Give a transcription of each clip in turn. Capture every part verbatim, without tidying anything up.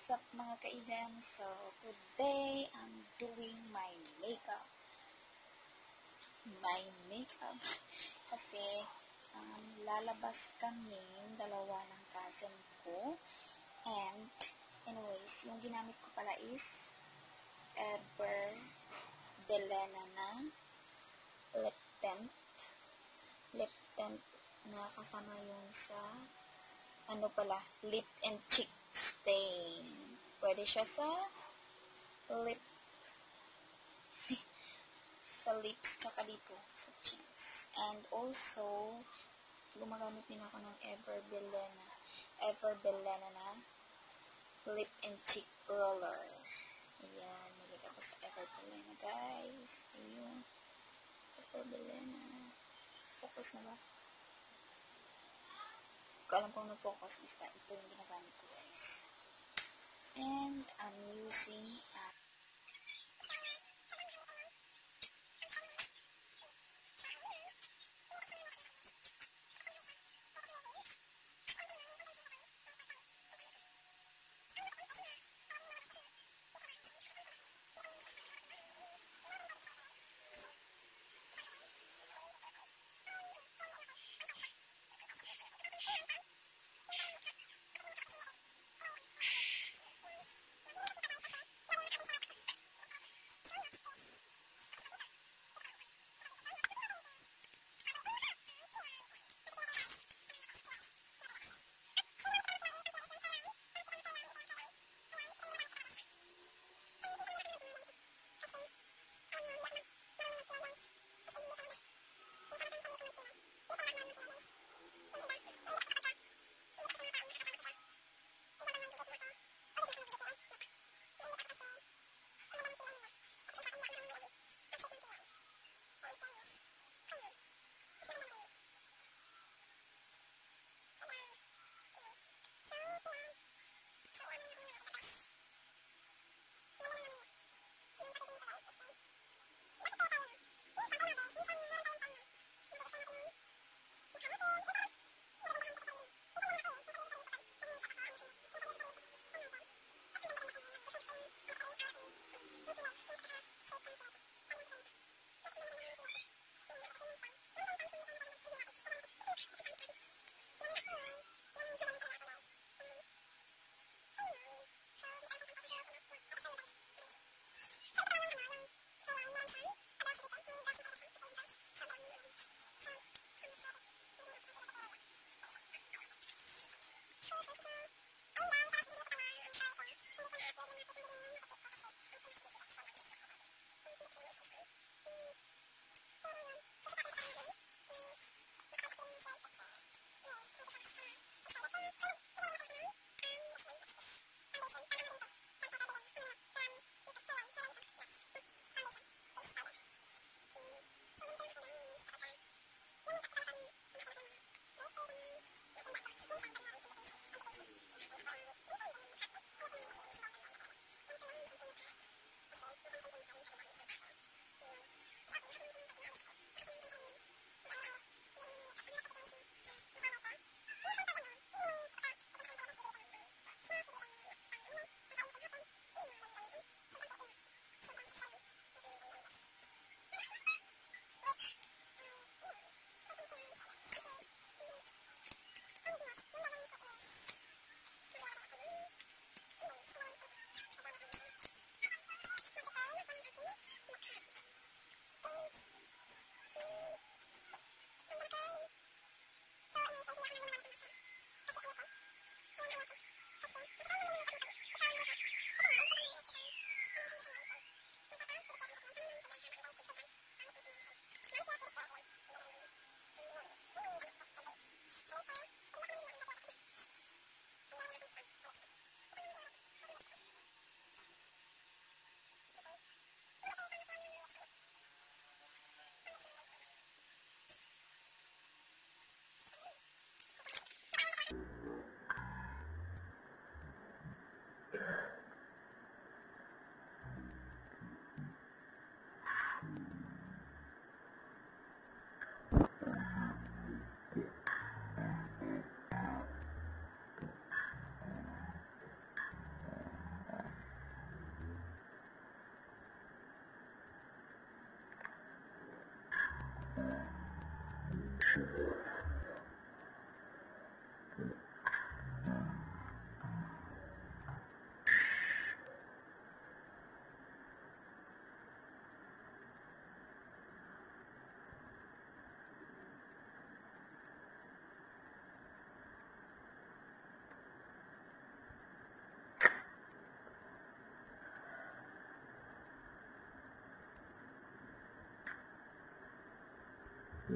What's up mga kaigan? So, today I'm doing my makeup. My makeup. Kasi, um, lalabas kami yung dalawa ng cousin ko. And, anyways, yung ginamit ko pala is Ever Belena na lip tint. Lip tint na kasama yung sa ano pala, lip and cheek stain. Pwede siya sa lip sa lips tsaka dito sa cheeks. And also, gumagamit din ako ng Ever Belena. Ever Belena na lip and cheek roller. Ayan, nagig ako sa Ever Belena, guys. Ayun. Ever Belena. Focus na ba? Kung alam kong na-focus, basta ito yung ginagamit ko, guys. And I'm using uh,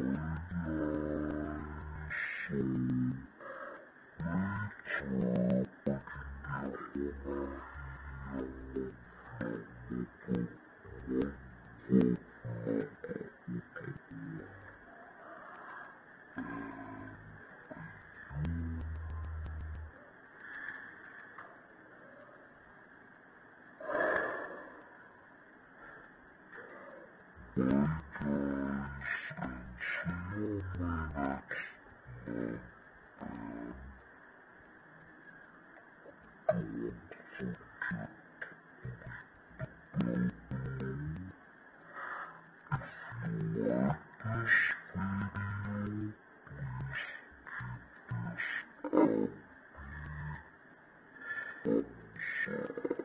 Bye guys, and see you on my next vlog, and don't forget if you like this video, please give this a thumbs up.